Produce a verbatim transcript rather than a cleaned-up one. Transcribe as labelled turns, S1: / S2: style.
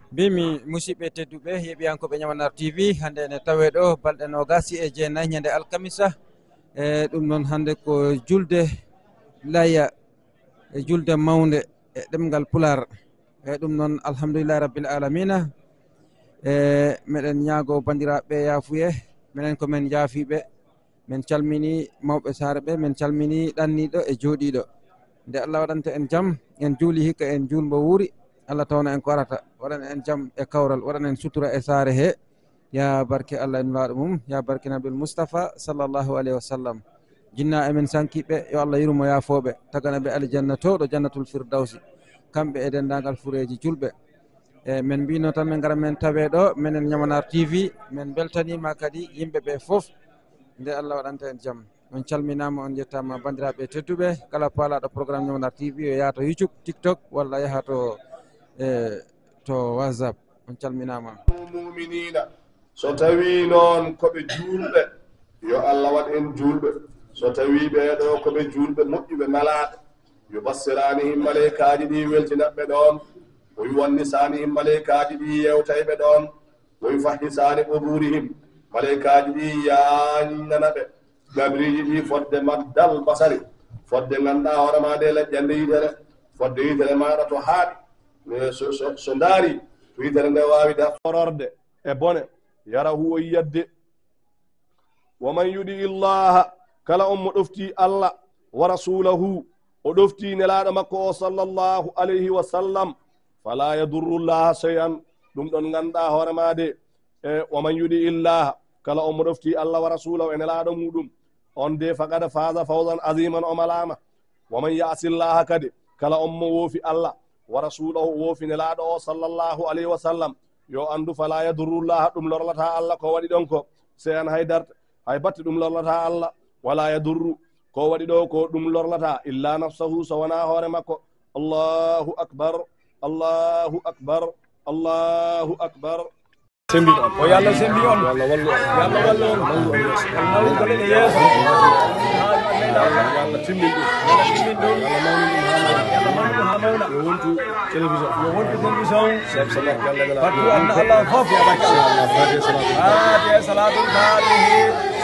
S1: bimi musidɓe tedduɓe heeɓiyankoɓe Ñamanar T V hande ne tawe ɗo balɗe nogasi e jeenayyi ñande alkamisa e ɗum noon hande ko julde layya e julde mawde e ɗemgal pular e ɗum noon alhamdulillahi rabbil alamina e meɗen ñaago bandiraɓe yafuye minen komin jaafiɓe min calmini mawɓe saare ɓe min calmini ɗanniɗo e jooɗiɗo nde Allah waɗanta en jaam en juuli hikka en julmo wuuri Allah tawna en ko arata waɗana en jaam e kawral waɗana en sutura e saare he ya barke Allah en laaɗo mum ya barke nabil Mustafa sallallahu alayhi wa sallam jinna emen sankiɓe yo Allah yurmo yafoɓe tagana ɓe aljanna to ɗo jannatul firdawsi kamɓe e dendagal fureji julɓe e men mbino tan min gara men tawe ɗo minen Ñamanar T V min beltanima kadi yimɓeɓe foof nde Allah waɗanta en jaam on calminama on jettama bandiraɓe tedduɓe kala paalaɗo programme Ñamanar T V yo yaha to YouTube TikTok walla yaha to e to WhatsApp on calminama
S2: muminina so tawi noon koɓe julɓe yo Allah waɗ en julɓe so tawi ɓeɗo koɓe julɓe moƴƴuɓe nalaɗo yo bassirani him maleykaji ɗi weltinaɓɓe ɗon o yuwannisani him maleykaji ɗi yewtayɓe ɗon o yu fahisani ɓoɓurihim maleykaji ɗi yañanaɓe gabriji ɗi fodde maddal basari fodde ganduɗa hoorema nde leƴƴande yitere fodde yitere maɗa to haaɗi so, so, so ndaari to yitere nde wawi dafororde e bone yara huwo yiyadde waman yuɗi illaha kala on mo ɗofti allah wa rasulahu o ɗofti nelaɗo makko o sallllahu alayhi wa sallam fala yadurru llaha cheyan ɗum ɗon ganduɗa hoorema de e waman yuɗi illaha kala on mo ɗofti allah wa rasulahu e nelaɗo muɗum on de faqad faza fawzan aziman o malama waman yasillaha kadi kala on mo woofi allah wa rasulahu woofi nelaɗo o sallllahu alayhi wa sallam yo andu fala yadurrullaha ɗum lorlata allah ko waɗi ɗon ko seyan hay darte hay batte ɗum lorlata allah wala yadurru ko waɗi ɗo ko ɗum lorlata illa nafsahu so wona hoore makko allahu akbar allahu akbar allahu akbar
S3: sembi o yalla sembi on yalla wallu yalla wallu on Allah ko len yeso yalla timmin dum yalla timmin dum yalla mawni ha mawna yo wontu télévision yo wontu télévision sab salat yalla gala fatu anna Allah khof ya bakka Allah fatiha salatu fatiha salatul fatiha